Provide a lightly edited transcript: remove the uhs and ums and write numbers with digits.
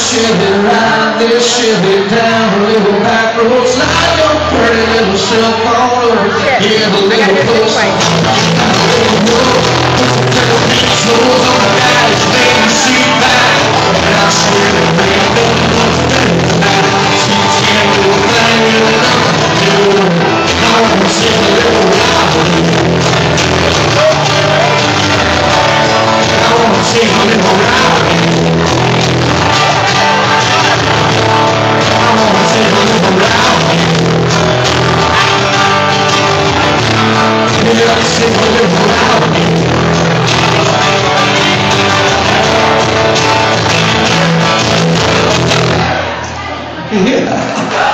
Chevy ride this Chevy down a little back road, slide your pretty little self on over. Yeah, the little puss. Slows on the guy's baby seat back. And I swear the rain don't look better tonight. She's getting a little thing in another dude. I want to see a little ride. I want to see a little ride. Yeah.